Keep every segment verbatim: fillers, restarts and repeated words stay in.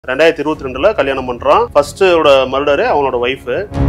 ரெண்டாயிரத்தி இருபத்தி ரெண்டுல கல்யாணம் பண்றான். ஃபர்ஸ்டோட மர்டரு அவனோட ஒய்ஃப்.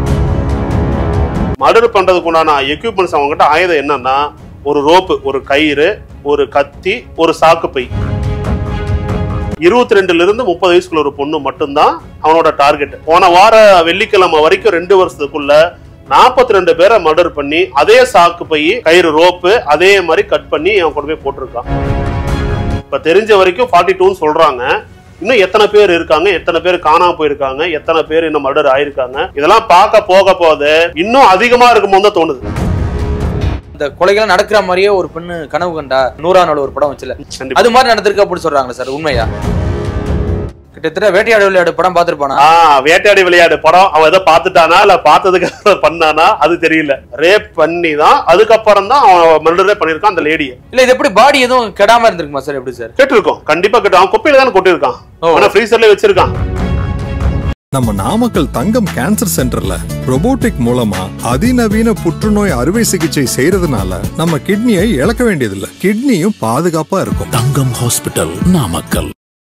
மர்டர் பண்றதுக்கு உண்டான எக்யூப்மெண்ட்ஸ் அவங்ககிட்ட ஆயுதம் என்னன்னா, ஒரு ரோப்பு, ஒரு கயிறு, ஒரு கத்தி, ஒரு சாக்கு பை. இருபத்தி ரெண்டுல இருந்து முப்பது வயசுக்குள்ள ஒரு பொண்ணு மட்டும்தான் அவனோட டார்கெட். போன வார வெள்ளிக்கிழமை வரைக்கும் ரெண்டு வருஷத்துக்குள்ள நாற்பத்தி ரெண்டு பேரை மர்டர் பண்ணி அதே சாக்கு பை, கயிறு, ரோப்பு அதே மாதிரி கட் பண்ணி அவன் கொண்டு போய் போட்டிருக்கான். இப்ப தெரிஞ்ச வரைக்கும் ஃபார்ட்டி டூன்னு சொல்றாங்க. இன்னும் எத்தனை பேர் இருக்காங்க, எத்தனை பேர் காணாம போயிருக்காங்க, எத்தனை பேர் இன்னும் மர்டர் ஆயிருக்காங்க, இதெல்லாம் பார்க்க போக போது இன்னும் அதிகமா இருக்குமோன்னு தான் தோணுது. இந்த கொலைகள் நடக்கிற மாதிரியே ஒரு பெண்ணு கனவு கண்டா நூறாம் நாள் ஒரு படம் வச்சுல, அது மாதிரி நடந்திருக்கு அப்படின்னு சொல்றாங்க சார். உண்மையா? கிட்டத்தட்ட வேட்டையாடு விளையாடு படம் பாத்துருப்பானா? ஆஹ் வேட்டையாடி விளையாடு படம் அவன் ஏதோ பாத்துட்டானா இல்ல பாத்ததுக்கு பண்ணானா அது தெரியல. ரேப் பண்ணி தான் அதுக்கப்புறம் தான் அவன் மர்டரே பண்ணிருக்கான் அந்த லேடியை. இல்ல இது எப்படி பாடி எதுவும் கெடாம இருந்திருக்குமா சார்? எப்படி சார்? கேட்டிருக்கோம், கண்டிப்பா கேட்டு. அவன் குப்பையில தானே கொட்டிருக்கான், ஆனா ஃப்ரீசர்ல வச்சிருக்கான். நம்ம நாமக்கல் தங்கம் கேன்சர் சென்டர்ல ரோபோட்டிக் மூலமா அதிநவீன புற்றுநோய் அறுவை சிகிச்சை செய்யறதுனால நம்ம கிட்னியை இழக்க வேண்டியதில்லை, கிட்னியும் பாதுகாப்பா இருக்கும். Thangam hospital, Namakkal.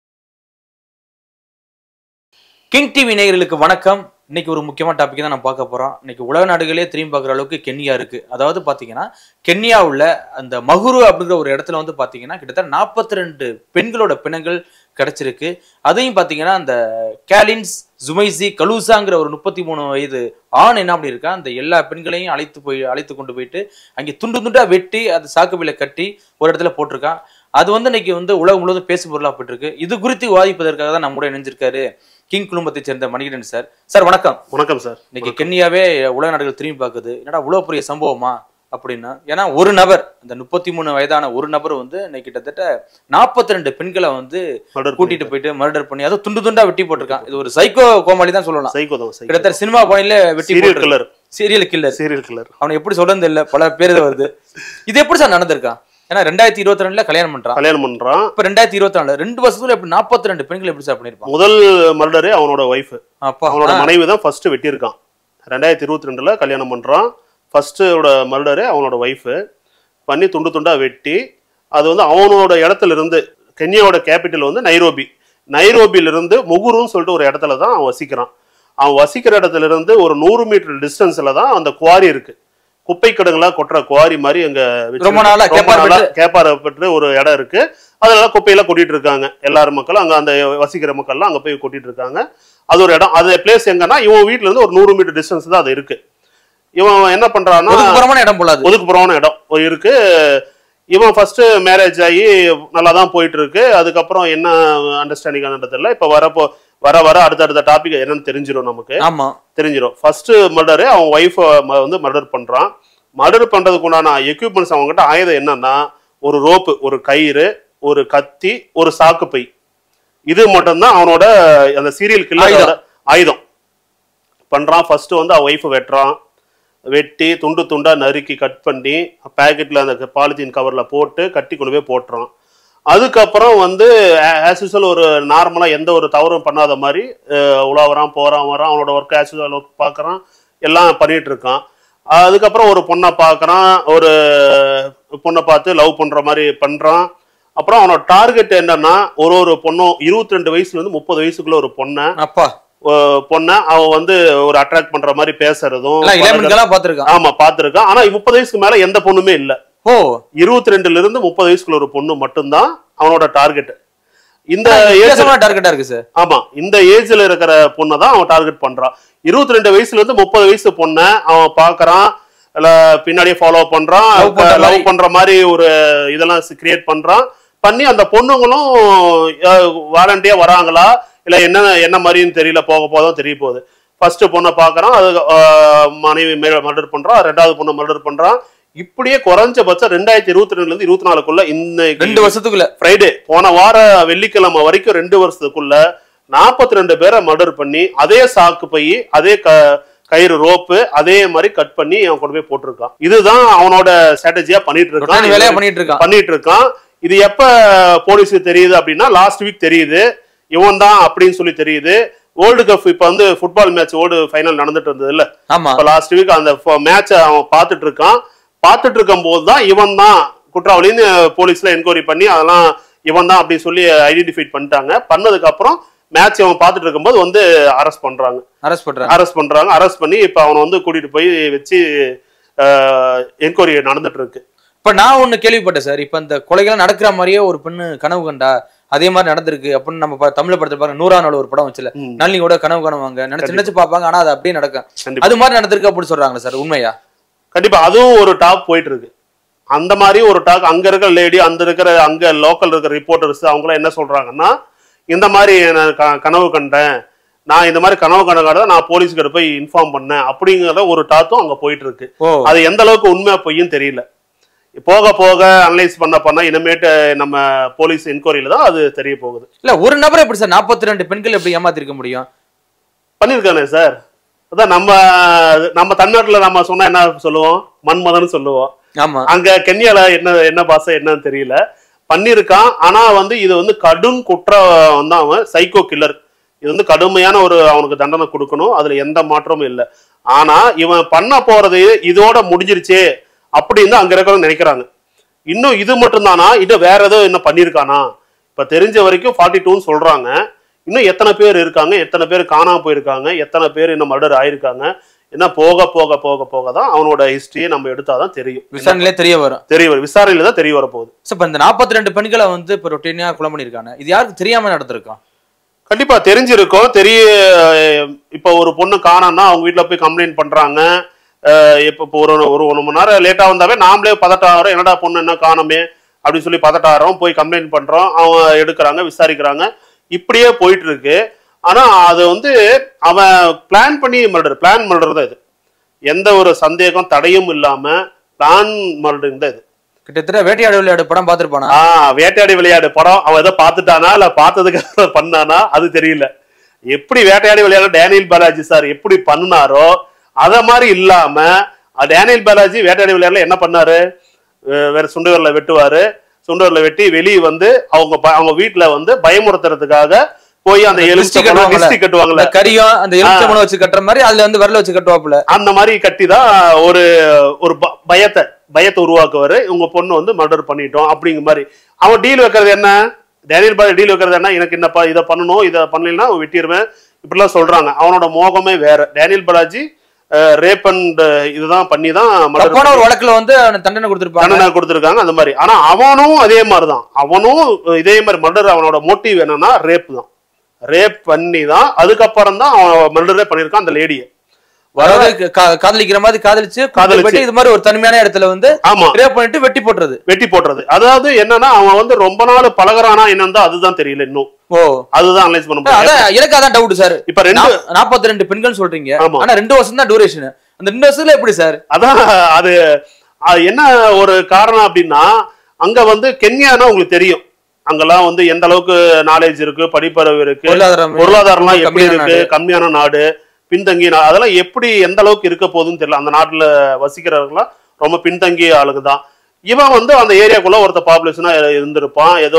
King TV நேயர்களுக்கு வணக்கம். இன்னைக்கு ஒரு முக்கியமான டாபிக் தான் நான் பார்க்க போறோம். இன்னைக்கு உலக நாடுகளே திரும்பி பார்க்குற அளவுக்கு கென்யா இருக்கு. அதாவது பாத்தீங்கன்னா கென்யா உள்ள அந்த மகுரு அப்படிங்கிற ஒரு இடத்துல வந்து பாத்தீங்கன்னா கிட்டத்தட்ட நாற்பத்தி ரெண்டு பெண்களோட பிணங்கள் கிடைச்சிருக்கு. அதையும் பாத்தீங்கன்னா அந்த கேலின்ஸ் ஜுமைசி கலூசாங்கிற ஒரு முப்பத்தி மூணு வயது ஆண் என்ன அப்படி இருக்கா, அந்த எல்லா பெண்களையும் அழைத்து போய் அழைத்து கொண்டு போயிட்டு அங்கே துண்டு துண்டா வெட்டி அது சாக்குபில கட்டி ஒரு இடத்துல போட்டிருக்கான். அது வந்து இன்னைக்கு வந்து உலகம் முழுவதும் பேசு பொருளா போயிட்டு இது குறித்து விவாதிப்பதற்காக தான் நம்முடைய இணைஞ்சிருக்காரு கிங் குடும்பத்தை சேர்ந்த மணிகண்டன் சார். சார் வணக்கம். வணக்கம் சார். இன்னைக்கு கென்யாவே உலக நாடுகள் திரும்பி பார்க்குது, என்னடா இவ்வளவு பெரிய சம்பவமா அப்படின்னா. ஏன்னா ஒரு நபர், அந்த முப்பத்தி மூணு வயதான ஒரு நபர் வந்து இன்னைக்கு கிட்டத்தட்ட நாற்பத்தி ரெண்டு பெண்களை வந்து கூட்டிட்டு போயிட்டு மர்டர் பண்ணி அதை துண்டு துண்டா வெட்டி போட்டிருக்கான். இது ஒரு சைக்கோ கோமாளி தான் சொல்லலாம். கிட்டத்தட்ட சினிமா பாயிண்ட்ல வெட்டி killer, serial killer, serial killer. அவனை எப்படி சொல்றது இல்ல, பல பேர் வருது. இது எப்படி சார் நடந்திருக்கான்? ஏன்னா ரெண்டாயிரத்தி இருபத்தி ரெண்டுல கல்யாணம் பண்றான் கல்யாணம் பண்றான் இப்ப ரெண்டாயிரத்தி இருபத்தி நாலு ரெண்டு வருஷத்துல எப்படி நாற்பத்தி ரெண்டு பெண்கள் எப்படி சார் பண்ணிருப்பான்? முதல் மர்டரே அவனோட ஒய்ஃப், அவனோட மனைவி தான் ஃபர்ஸ்ட் வெட்டியிருக்கான். ரெண்டாயிரத்தி இருபத்தி ரெண்டுல கல்யாணம் பண்றான். ஃபர்ஸ்டோட மர்டரே அவனோட ஒய்ஃப் பண்ணி துண்டு துண்டா வெட்டி அது வந்து அவனோட இடத்துல இருந்து, கென்யாவோட கேபிட்டல் வந்து நைரோபி, நைரோபியில இருந்து முகுருன்னு சொல்லிட்டு ஒரு இடத்துல தான் அவன் வசிக்கிறான். அவன் வசிக்கிற இடத்துல இருந்து ஒரு நூறு மீட்டர் டிஸ்டன்ஸ்ல தான் அந்த குவாரி இருக்கு. குப்பை கிடங்குல கொட்டுற குவாரி மாதிரி அங்க கேப்பாரப்பட்டு ஒரு இடம் இருக்கு. அதனால குப்பையெல்லாம் கொட்டிட்டு இருக்காங்க எல்லாரும் மக்களும். அங்க அந்த வசிக்கிற மக்கள்லாம் அங்க போய் கொட்டிட்டு இருக்காங்க. அது ஒரு இடம். அது பிளேஸ் எங்கன்னா இவன் வீட்டுல இருந்து ஒரு நூறு மீட்டர் டிஸ்டன்ஸ் தான் அது இருக்கு. இவன் என்ன பண்றான்னா ஒதுக்குப்புறமான இடம் இருக்கு. இவன் ஃபர்ஸ்ட் மேரேஜ் ஆகி நல்லா தான் போயிட்டு இருக்கு. அதுக்கப்புறம் என்ன அண்டர்ஸ்டாண்டிங் ஆனதில்ல. இப்ப வரப்போ வர வர அடுத்தடுத்த டாபிக் என்னன்னு தெரிஞ்சிடும் நமக்கு. ஆமா தெரிஞ்சிடும். ஃபர்ஸ்ட் மர்டரு அவன் ஒய்ஃப் வந்து மர்டர் பண்றான். மர்டர் பண்றதுக்கு உண்டான எக்யூப்மெண்ட்ஸ் அவங்ககிட்ட ஆயுதம் என்னன்னா, ஒரு ரோப்பு, ஒரு கயிறு, ஒரு கத்தி, ஒரு சாக்கு பை. இது மட்டும்தான் அவனோட அந்த சீரியல் கில்லரோட ஆயுதம். பண்றான். ஃபர்ஸ்ட் வந்து அவன் ஒய்ஃப் வெட்டுறான். வெட்டி துண்டு துண்டா நறுக்கி கட் பண்ணி பேக்கெட்ல அந்த பாலித்தீன் கவர்ல போட்டு கட்டி கொண்டு போய் போட்டுறான். அதுக்கப்புறம் வந்து ஆஸ் யூசுவல் ஒரு நார்மலா எந்த ஒரு தவறும் பண்ணாத மாதிரி உலாவறான், போறான், வரான், அவனோட ஒர்க் ஆஸ் யூசுவல் ஒர்க் பார்க்கறான், எல்லாம் பண்ணிட்டு இருக்கான். அதுக்கப்புறம் ஒரு பொண்ணை பார்க்கறான், ஒரு பொண்ணை பார்த்து லவ் பண்ற மாதிரி பண்றான். அப்புறம் அவனோட டார்கெட் என்னன்னா, ஒரு ஒரு பொண்ணும் இருபத்தி ரெண்டு வயசுல இருந்து முப்பது வயசுக்குள்ள ஒரு பொண்ணை அப்பா பொண்ணை அவன் வந்து ஒரு அட்ராக்ட் பண்ற மாதிரி பேசுறதும் ஆமா பாத்துருக்கான். ஆனா முப்பது வயசுக்கு மேல எந்த பொண்ணுமே இல்ல. ஓ இருபத்தி ரெண்டுல இருந்து முப்பது வயசுக்குள்ள ஒரு பொண்ணு மட்டும்தான் அவனோட டார்கெட். இந்த டார்கெட்டா இருக்கு சார். ஆமா, இந்த ஏஜ்ல இருக்கிற பொண்ணை தான் அவன் டார்கெட் பண்றான். இருபத்தி ரெண்டு வயசுல இருந்து முப்பது வயசு பொண்ணை அவன் பாக்குறான், இல்ல பின்னாடியே ஃபாலோ பண்றான், லவ் பண்ற மாதிரி ஒரு இதெல்லாம் கிரியேட் பண்றான். பண்ணி அந்த பொண்ணுங்களும் வாரண்டியா வராங்களா இல்ல என்ன என்ன மாதிரின்னு தெரியல, போக போதான் தெரிய போகுது. ஃபர்ஸ்ட் பொண்ணை பாக்குறான், அது மனைவி மர்டர் பண்றான், ரெண்டாவது பொண்ணை மர்டர் பண்றான். இப்படியே குறைஞ்சபட்சம் ரெண்டாயிரத்தி இருபத்தி ரெண்டுல இருந்து இருபத்தி நாலுக்குள்ள இந்த ரெண்டு வருஷத்துக்குள்ள ஃப்ரைடே போன வார வெள்ளிக்கிழமை வரைக்கும் ரெண்டு வருஷத்துக்குள்ள நாற்பத்தி ரெண்டு பேரை மர்டர் பண்ணி அதே சாக்கு பை, அதே கயிறு, ரோப்பு அதே மாதிரி கட் பண்ணி அவன் கொண்டு போய் போட்டிருக்கான். இதுதான் அவனோட ஸ்ட்ராட்டஜியா பண்ணிட்டு இருக்கான் பண்ணிட்டு இருக்கான் பண்ணிட்டு இருக்கான் இது எப்ப போலீஸுக்கு தெரியுது அப்படின்னா லாஸ்ட் வீக் தெரியுது இவன் தான் அப்படின்னு சொல்லி தெரியுது. வேர்ல்டு கப் இப்ப வந்து ஃபுட்பால் மேட்ச் வேர்ல்டு ஃபைனல் நடந்துட்டு இருந்தது இல்ல, லாஸ்ட் வீக் அந்த மேட்சை அவன் பார்த்துட்டு இருக்கான். பார்த்துட்டு இருக்கும் போது தான் இவன் தான் குற்றவாளின்னு போலீஸ்ல என்கொயரி பண்ணி அதெல்லாம் இவன் தான் அப்படின்னு சொல்லி ஐடென்டிஃபை பண்ணிட்டாங்க. பண்ணதுக்கு அப்புறம் மேட்ச் அவன் பார்த்துட்டு இருக்கும்போது வந்து அரெஸ்ட் பண்றாங்க அரெஸ்ட் பண்றாங்க அரெஸ்ட் பண்றாங்க அரெஸ்ட் பண்ணி இப்ப அவனை வந்து கூட்டிட்டு போய் வச்சு என்கொயரி நடந்துட்டு இருக்கு. இப்ப நான் ஒண்ணு கேள்விப்பட்டேன் சார், இப்ப இந்த கொலைகள் நடக்கிற மாதிரியே ஒரு பெண்ணு கனவு கண்டா அதே மாதிரி நடந்திருக்கு அப்படின்னு நம்ம தமிழ் படத்துல பாருங்க, நூறாம் நாள் ஒரு படம் வச்சுல நளினியோட கனவு கனவாங்க நினைச்சு நினைச்சு பாப்பாங்க, ஆனா அது அப்படியே நடக்கும். அது மாதிரி நடந்திருக்கு அப்படின்னு சொல்றாங்களா சார், உண்மையா? கண்டிப்பா அதுவும் ஒரு டாக் போயிட்டு இருக்கு. அந்த மாதிரி ஒரு டாக் அங்க இருக்கிற லேடி, அந்த இருக்கிற அங்க லோக்கல் இருக்கிற ரிப்போர்ட்டர்ஸ் அவங்களாம் என்ன சொல்றாங்கன்னா, இந்த மாதிரி நான் கனவு கண்டேன், நான் இந்த மாதிரி கனவு கண்டதான் நான் போலீஸ்கிட்ட போய் இன்ஃபார்ம் பண்ணேன் அப்படிங்கிற ஒரு டாக்கும் அங்க போயிட்டு இருக்கு. அது எந்த அளவுக்கு உண்மையா பொய்யும் தெரியல. போக போக அனலைஸ் பண்ண பண்ணா இனிமேட்டு நம்ம போலீஸ் என்கொயரியில தான் அது தெரிய போகுது. இல்ல ஒரு நபர் எப்படி சார் நாற்பத்தி ரெண்டு பெண்கள் எப்படி ஏமாத்திருக்க முடியும்? பண்ணிருக்கானே சார். அதான் நம்ம நம்ம தமிழ்நாட்டுல நம்ம சொன்னா என்ன சொல்லுவோம், மன்மதன் சொல்லுவோம். ஆமா, அங்க கென்யால என்ன என்ன பாச என்னன்னு தெரியல, பண்ணிருக்கான். ஆனா வந்து இது வந்து கடும் குற்றம் வந்து அவன் சைக்கோ கில்லர். இது வந்து கடுமையான ஒரு அவனுக்கு தண்டனை கொடுக்கணும், அதுல எந்த மாற்றமும் இல்லை. ஆனா இவன் பண்ண போறது இதோட முடிஞ்சிருச்சே அப்படின்னு அங்க இருக்கிறவங்க நினைக்கிறாங்க. இன்னும் இது மட்டும் தானா, இன்னும் வேற ஏதோ என்ன பண்ணிருக்கானா? இப்ப தெரிஞ்ச வரைக்கும் ஃபார்ட்டி டூன்னு சொல்றாங்க. இன்னும் எத்தனை பேர் இருக்காங்க, எத்தனை பேர் காணாம போயிருக்காங்க, எத்தனை பேர் இன்னும் மர்டர் ஆயிருக்காங்க, என்ன போக போக போக போக தான் அவனோட ஹிஸ்டரியை நம்ம எடுத்தாதான் தெரியும். விசாரணையிலே தெரிய வரும் தெரிய வரும் விசாரணையில தான் தெரிய வர போகுது. இப்ப இந்த நாற்பத்தி ரெண்டு பெண்களை வந்து இப்ப ரொட்டீனா கொலை பண்ணிருக்காங்க, இது யாருக்கு தெரியாம நடந்திருக்கான்? கண்டிப்பா தெரிஞ்சிருக்கும். தெரிய இப்ப ஒரு பொண்ணு காணோம்னா அவங்க வீட்டுல போய் கம்ப்ளைண்ட் பண்றாங்க. இப்ப ஒரு ஒரு ஒரு மணி நேரம் லேட்டா வந்தாவே நாமளே பதட்டாகிறோம், என்னடா பொண்ணு என்ன காணுமே அப்படின்னு சொல்லி பதட்டாகிறோம், போய் கம்ப்ளைண்ட் பண்றோம், அவங்க எடுக்கிறாங்க, விசாரிக்கிறாங்க, இப்படியே போயிட்டு இருக்கு. ஆனா அது வந்து அவன் பிளான் பண்ணி மர்டர் பிளான் மர்டர் தான் இது. எந்த ஒரு சந்தேகம் தடையும் இல்லாம பிளான் மர்டரிங் தான் இது. கிட்டத்தட்ட வேட்டையாடு விளையாடு படம் பார்த்திருப்பானா? ஆஹ் வேட்டையாடி விளையாடு படம் அவன் ஏதோ பார்த்துட்டானா இல்ல பார்த்ததுக்கு பண்ணானா அது தெரியல. எப்படி வேட்டையாடி விளையாடு டேனியல் பாலாஜி சார் எப்படி பண்ணாரோ அத மாதிரி இல்லாம டேனியல் பாலாஜி வேட்டையாடி விளையாடுல என்ன பண்ணாரு, வேற சுண்டுவரில வெட்டுவாரு, சுண்டுவரில வெட்டி வெளியே வந்து அவங்க அவங்க வீட்டுல வந்து பயமுறுத்துறதுக்காக போய் அந்த எலுமிச்சை கட்டுவாங்கல்ல, கரியம் அந்த எலுமிச்சை பழம் வச்சு கட்டுற மாதிரி அதுல வந்து விரல வச்சு கட்டுவாப்புல, அந்த மாதிரி கட்டிதான் ஒரு ஒரு பயத்தை பயத்தை உருவாக்குவாரு. உங்க பொண்ணு வந்து மர்டர் பண்ணிட்டோம் அப்படிங்கிற மாதிரி. அவன் டீல் வைக்கிறது என்ன, டேனியல் பாலாஜி டீல் வைக்கிறது என்ன, எனக்கு என்னப்பா இதை பண்ணணும், இதை பண்ணலைன்னா வெட்டிடுவேன் இப்படிலாம் சொல்றாங்க. அவனோட மோகமே வேற. டேனியல் பாலாஜி ரேப் அண்ட் இதுதான் பண்ணி தான் ஒரு வழக்குல வந்து தண்டனை கொடுத்திருப்பாங்க தண்டனை கொடுத்திருக்காங்க அந்த மாதிரி. ஆனா அவனும் அதே மாதிரிதான், அவனும் இதே மாதிரி மர்டர். அவனோட மோட்டிவ் என்னன்னா ரேப் தான், ரேப் பண்ணி தான் அதுக்கப்புறம் தான் அவன் மர்டரே பண்ணிருக்கான் அந்த லேடியை. காதலிக்கிற மாதிரி காதலிச்சு காதலிச்சு இது மாதிரி ஒரு தனிமையான இடத்துல வந்து ஆமா ரேப் பண்ணிட்டு வெட்டி போட்டுறது வெட்டி போட்டுறது அதாவது என்னன்னா அவன் வந்து ரொம்ப நாள் பழகுறானா என்னன்னு அதுதான் தெரியல இன்னும். ஓ அதுதான் அனலைஸ் பண்ண முடியும். அதான் எனக்கு அதான் டவுட் சார். இப்ப ரெண்டு நாற்பத்தி ரெண்டு பெண்கள் சொல்றீங்க, ஆனா ரெண்டு வருஷம் தான் டியூரேஷன். அந்த ரெண்டு வருஷத்துல எப்படி சார்? அதான் அது என்ன ஒரு காரணம் அப்படின்னா, அங்க வந்து கென்யானா உங்களுக்கு தெரியும், அங்கெல்லாம் வந்து எந்த அளவுக்கு நாலேஜ் இருக்கு, படிப்பறிவு இருக்கு, பொருளாதாரம்லாம் எப்படி இருக்கு, கம்மியான நாடு, பின்தங்கிய நாடு, அதெல்லாம் எப்படி எந்த அளவுக்கு இருக்க போகுதுன்னு தெரியல. அந்த நாட்டுல வசிக்கிறவங்களாம் ரொம்ப பின்தங்கிய ஆளுங்க தான். இவன் வந்து அந்த ஏரியாக்குள்ள ஒருத்த பாப்புலேஷனா இருந்திருப்பான், ஏதோ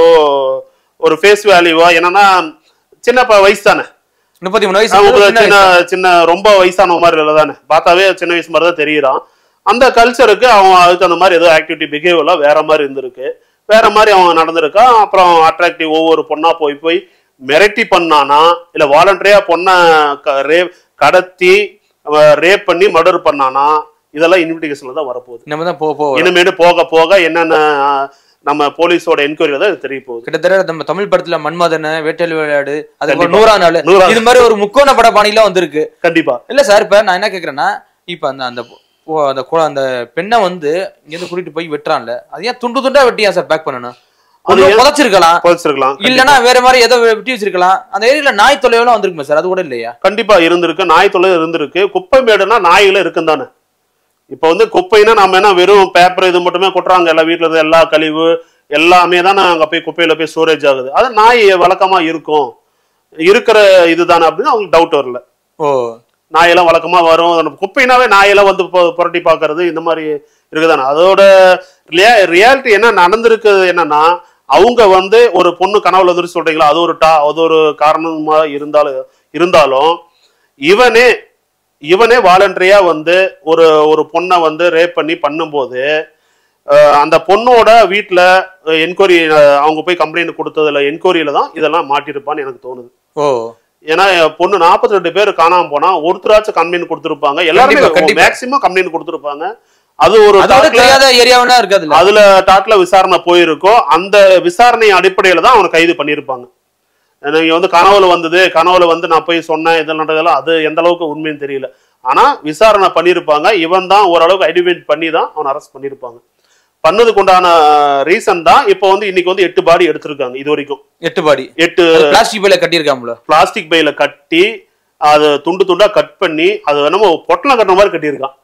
ஒரு ஃபேஸ் வேல்யூவா, என்னன்னா சின்ன வயசு தானே, முப்பத்தி மூணு வயசு, சின்ன சின்ன ரொம்ப வயசான மாதிரி இல்லை தானே, பார்த்தாவே சின்ன வயசு மாதிரி தான் தெரியுறான். அந்த கல்ச்சருக்கு அவன் அதுக்கு அந்த மாதிரி ஏதோ ஆக்டிவிட்டி பிஹேவியர்லாம் வேற மாதிரி இருந்திருக்கு, வேற மாதிரி அவன் நடந்திருக்கான். அப்புறம் அட்ராக்டிவ் ஒவ்வொரு பொண்ணா போய் போய் மிரட்டி பண்ணானா இல்ல வாலண்டரியா பொண்ணை ரேப் கடத்தி ரேப் பண்ணி மர்டர் பண்ணானா, இதெல்லாம் இன்வெஸ்டிகேஷன்ல தான் வரப்போகுது. இனிமேட்டு போக போக என்னென்ன நம்ம போலீஸோட என்கொயரி தான் தெரிய போகுது. கிட்டத்தட்ட நம்ம தமிழ் படத்துல மன்மதன, வேட்டையாடி விளையாடு, அது நூறா நாள் இது மாதிரி ஒரு முக்கோண பட பாணிலாம் வந்திருக்கு. கண்டிப்பா இல்ல சார். இப்ப நான் என்ன கேக்குறேன்னா, இப்ப அந்த அந்த அந்த அந்த பெண்ணை வந்து இங்க கூட்டிட்டு போய் வெட்டுறான்ல, அது ஏன் துண்டு துண்டா வெட்டியா சார் பேக் பண்ணணும்? புதைச்சிருக்கலாம், புதைச்சிருக்கலாம், இல்லன்னா வேற மாதிரி ஏதோ வெட்டி வச்சிருக்கலாம். அந்த ஏரியால நாய் தொலைவெல்லாம் வந்திருக்குமா சார்? அது கூட இல்லையா? கண்டிப்பா இருந்திருக்கு, நாய் தொலை இருந்திருக்கு. குப்பை மேடுனா நாய்களும் இருக்கும் தானே. இப்ப வந்து குப்பைனா நம்ம என்ன வெறும் பேப்பர் இது மட்டுமே கொட்டுறாங்க, எல்லா வீட்டுல இருந்து எல்லா கழிவு எல்லாமே தானே அங்க போய் குப்பையில போய் ஸ்டோரேஜ் ஆகுது. அது நாய் வழக்கமா இருக்கும் இருக்கிற இதுதானே அப்படின்னு அவங்களுக்கு டவுட் வரல. ஓ நாயெல்லாம் வழக்கமா வரும், குப்பைனாவே நாயெல்லாம் வந்து புரட்டி பாக்குறது இந்த மாதிரி இருக்குதானே. அதோட ரியாலிட்டி என்ன நடந்திருக்கு என்னன்னா, அவங்க வந்து ஒரு பொண்ணு கனவுல வந்து சொல்றீங்களா, அது ஒரு டா அது ஒரு காரணமா இருந்தாலும் இருந்தாலும் இவனே இவனே வாலண்டரியா வந்து ஒரு ஒரு பொண்ணை வந்து ரேப் பண்ணி பண்ணும்போது அந்த பொண்ணோட வீட்டுல என்கொயரி அவங்க போய் கம்ப்ளைண்ட் கொடுத்ததுல என்கொயரியில தான் இதெல்லாம் மாட்டிருப்பான்னு எனக்கு தோணுது. ஓ ஏன்னா பொண்ணு நாற்பத்தி ரெண்டு பேர் காணாம போனா ஒருத்தராச்சும் கம்ப்ளைண்ட் கொடுத்திருப்பாங்க, எல்லாருமே மேக்சிமம் கம்ப்ளைண்ட் கொடுத்திருப்பாங்க. அது ஒரு ஏரியாவா இருக்காது, அதுல டாட்ல விசாரணை போயிருக்கோம். அந்த விசாரணை அடிப்படையில தான் அவனை கைது பண்ணிருப்பாங்க. நீங்க வந்து கனவுல வந்தது, கனவுல வந்து நான் போய் சொன்னேன் இதெல்லாம், அது எந்த அளவுக்கு உண்மைன்னு தெரியல. ஆனா விசாரணை பண்ணிருப்பாங்க. இவன் தான் ஓரளவுக்கு ஐடென்டிஃபை பண்ணி தான் அவன் அரெஸ்ட் பண்ணிருப்பாங்க. பண்ணதுக்கு உண்டான ரீசன் தான் இப்போ வந்து இன்னைக்கு வந்து எட்டு பாடி எடுத்திருக்காங்க. இது வரைக்கும் எட்டு பாடி எட்டு பிளாஸ்டிக் பையில கட்டியிருக்காங்களா, பிளாஸ்டிக் பையில கட்டி அது துண்டு துண்டா கட் பண்ணி அது என்னமோ பொட்டலம் கட்டுற மாதிரி கட்டியிருக்கான்.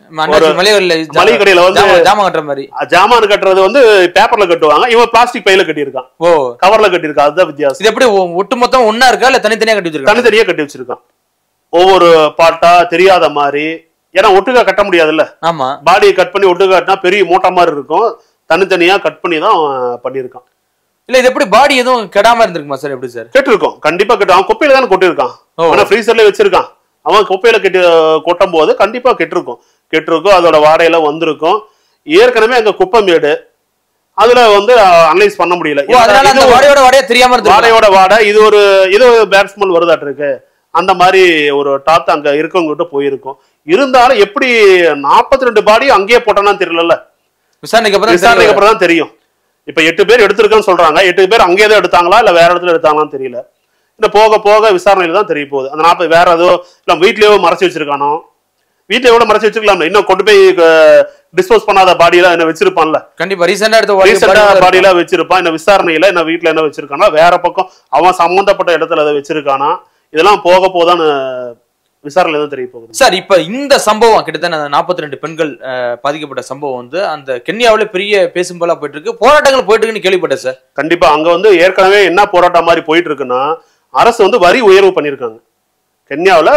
மளிகை கடையில வந்து ஜாமான் கட்டுற மாதிரி, ஜாமான் கட்டுறது வந்து பேப்பர்ல கட்டுவாங்க, இவன் பிளாஸ்டிக் பையில கட்டியிருக்கான். ஓ கவர்ல கட்டியிருக்கான். அதுதான் வித்தியாசம். இது எப்படி ஒட்டு மொத்தம் ஒன்னா இருக்கா இல்ல தனித்தனியா கட்டி வச்சிருக்கான்? தனித்தனியா கட்டி வச்சிருக்கான். ஒவ்வொரு பாட்டா தெரியாத மாதிரி, ஏன்னா ஒட்டுக்கா கட்ட முடியாதுல்ல. ஆமா, பாடியை கட் பண்ணி ஒட்டுக்கா கட்டினா பெரிய மூட்டை மாதிரி இருக்கும். தனித்தனியா கட் பண்ணி தான் பண்ணிருக்கான். இல்ல இது எப்படி பாடி எதுவும் கெடாம இருந்திருக்குமா சார்? எப்படி சார் கெட்டு இருக்கும்? கண்டிப்பா கெட்டு. அவன் குப்பையில தானே கொட்டிருக்கான், ஆனா ஃப்ரீசர்ல வச்சிருக்கான். அவன் குப்பையில கெட்டு கொட்டும் போது கண்டிப்பா கெட்டிருக்கும். கெட்டிருக்கும், அதோட வாடையில வந்திருக்கும். ஏற்கனவே அங்க குப்பை மேடு, அதுல வந்து அனலைஸ் பண்ண முடியல. வாடையோட வாடையா தெரியாம இருந்து வாடையோட வாடை இது ஒரு இது பேட் ஸ்மெல் வருதாட்டு இருக்கு. அந்த மாதிரி ஒரு டாத் அங்க இருக்கவங்க கிட்ட போயிருக்கும். இருந்தாலும் எப்படி நாற்பத்தி ரெண்டு பாடி அங்கேயே போட்டானா தெரியல. விசாரணைக்கு அப்புறம் விசாரணைக்கு அப்புறம் தான் தெரியும். இப்ப எட்டு பேர் எடுத்திருக்கேன்னு சொல்றாங்க. எட்டு பேர் அங்கேயே தான் எடுத்தாங்களா இல்ல வேற இடத்துல எடுத்தாங்களான்னு தெரியல. இன்னும் போக போக விசாரணையில தான் தெரிய போகுது. அந்த நாற்பது வேற ஏதோ இல்ல வீட்லயோ மறைச்சு வச்சிருக்கானோ, வீட்டுல எவ்வளவு மறைச்சு வச்சிருக்கலாம்ல, இன்னும் கொண்டு போய் டிஸ்போஸ் பண்ணாத பாடி எல்லாம் என்ன வச்சிருப்பான்ல. கண்டிப்பா ரீசெண்டா எடுத்த ரீசெண்டா பாடி எல்லாம் வச்சிருப்பான். இந்த விசாரணையில என்ன வீட்டுல என்ன வச்சிருக்கானா, வேற பக்கம் அவன் சம்பந்தப்பட்ட இடத்துல அதை வச்சிருக்கானா, இதெல்லாம் போக போதான் விசாரணை தான் தெரிய போகுது. சார் இப்ப இந்த சம்பவம் கிட்டத்தட்ட நாற்பத்தி ரெண்டு பெண்கள் பாதிக்கப்பட்ட சம்பவம் வந்து அந்த கென்யாவில பெரிய பேசும் போல போயிட்டு இருக்கு, போராட்டங்கள் போயிட்டு இருக்குன்னு கேள்விப்பட்டேன் சார். கண்டிப்பா அங்க வந்து ஏற்கனவே என்ன போராட்டம் மாதிரி போயிட்டு இருக்குன்னா, அரசு வந்து வரி உயர்வு பண்ணிருக்காங்க கென்யாவில.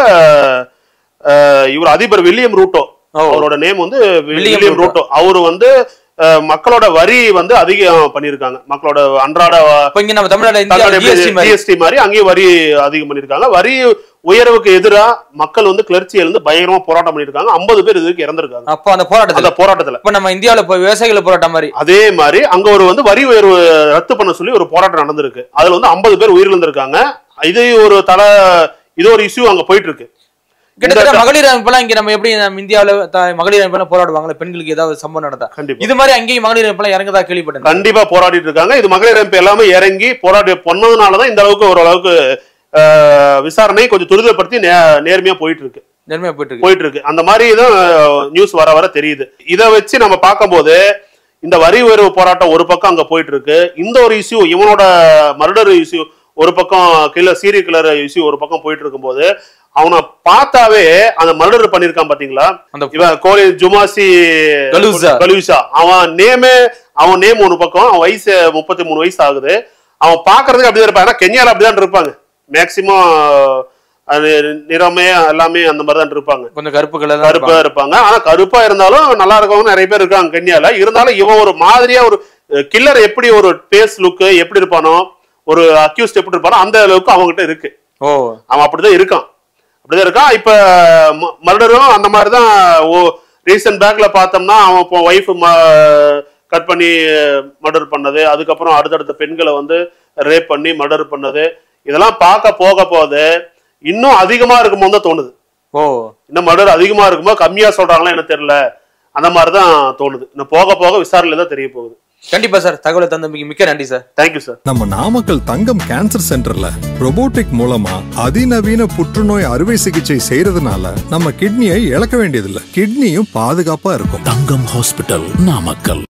இவர் அதிபர் வில்லியம் ரூட்டோ, அவரோட நேம் வந்து வில்லியம் ரூட்டோ. அவரு வந்து மக்களோட வரி வந்து அதிகம் பண்ணிருக்காங்க. மக்களோட அன்றாட ஜிஎஸ்டி மாதிரி அங்கேயும் வரி அதிகம் பண்ணிருக்காங்க. வரி உயர்வுக்கு எதிராக மக்கள் வந்து கிளர்ச்சி எழுந்து பயங்கரமா போராட்டம் பண்ணிருக்காங்க. ஐம்பது பேர் இதுக்கு இறந்திருக்காங்க. அப்ப அந்த போராட்டத்துல அந்த போராட்டத்துல இப்ப நம்ம இந்தியாவில விவசாயிகள் போராட்டம் மாதிரி அதே மாதிரி அங்க ஒரு வந்து வரி உயர்வு ரத்து பண்ண சொல்லி ஒரு போராட்டம் நடந்திருக்கு. அதுல வந்து ஐம்பது பேர் உயிரிழந்திருக்காங்க. இது ஒரு தல இது ஒரு இஷ்யூ அங்க போயிட்டு இருக்கு. கிட்டத்தட்ட மகளிர் அமைப்பெல்லாம் இங்க நம்ம எப்படி நம்ம இந்தியாவில மகளிர் அமைப்பெல்லாம் போராடுவாங்க, பெண்களுக்கு ஏதாவது சம்பவம் நடந்தா இது மாதிரி அங்கேயும் மகளிர் அமைப்பெல்லாம் இறங்கதா கேள்விப்பட்டேன். கண்டிப்பா போராடிட்டு இருக்காங்க. இது மகளிர் அமைப்பு எல்லாமே இறங்கி போராடி பண்ணதுனாலதான் இந்த அளவுக்கு ஓரளவுக்கு விசாரணை கொஞ்சம் துரிதப்படுத்தி நேர்மையா போயிட்டு இருக்கு நேர்மையா போயிட்டு போயிட்டு இருக்கு. அந்த மாதிரி தான் நியூஸ் வர வர தெரியுது. இதை வச்சு நம்ம பார்க்கும் போது இந்த வரி உயர்வு போராட்டம் ஒரு பக்கம் அங்க போயிட்டு இருக்கு. இந்த ஒரு இஷ்யூ இவனோட மர்டர் இஷ்யூ ஒரு பக்கம், கில்லர் சீரியல் கில்லர் இஷ்யூ ஒரு பக்கம் போயிட்டு இருக்கும் போது அவனை பார்த்தாவே அந்த மர்டர் பண்ணிருக்கான் பாத்தீங்களா, இவன் கோலி ஜுமாசி கலூசா, அவன் நேமே அவன் நேம் ஒரு பக்கம், அவன் வயசு முப்பத்தி மூணு வயசு ஆகுது. அவன் பாக்குறதுக்கு அப்படிதான் இருப்பான். ஏன்னா கென்யால அப்படிதான் இருப்பாங்க மேக்சிமம், நிறமே எல்லாமே அந்த மாதிரி தான் இருப்பாங்க. கொஞ்சம் கருப்பு கலர் கருப்பா இருப்பாங்க. ஆனா கருப்பா இருந்தாலும் நல்லா இருக்கவங்க நிறைய பேர் இருக்காங்க கென்யால. இருந்தாலும் இவன் ஒரு மாதிரியா ஒரு கில்லர் எப்படி ஒரு பேஸ் லுக்கு எப்படி இருப்பானோ, ஒரு அக்யூஸ்ட் எப்படி இருப்பானோ அந்த அளவுக்கு அவங்ககிட்ட இருக்கு. ஓ அவன் அப்படிதான் இருக்கான் அப்படிதான் இருக்கான். இப்ப மர்டரும் அந்த மாதிரிதான். ஓ ரீசன்ட் பேக்ல பார்த்தோம்னா அவன் இப்போ ஒய்ஃப் கட் பண்ணி மர்டர் பண்ணது, அதுக்கப்புறம் அடுத்தடுத்த பெண்களை வந்து ரேப் பண்ணி மர்டர் பண்ணது, இதெல்லாம் பார்க்க போக போது இன்னும் அதிகமா இருக்குமோ தான் தோணுது. ஓ இன்னும் மர்டர் அதிகமா இருக்குமோ கம்மியா சொல்றாங்களா என்ன தெரியல, அந்த மாதிரிதான் தோணுது. இன்னும் போக போக விசாரணையில தான் தெரிய போகுது. கண்டிப்பா சார், தகவலை தந்தமைக்கு மிக்க நன்றி சார். Thank you sir. நம்ம நாமக்கல் தங்கம் கேன்சர் சென்டர்ல ரோபோட்டிக் மூலமா அதிநவீன புற்றுநோய் அறுவை சிகிச்சை செய்யறதுனால நம்ம கிட்னியை இழக்க வேண்டியதில்லை, கிட்னியும் பாதுகாப்பா இருக்கும். தங்கம் ஹாஸ்பிட்டல், நாமக்கல்.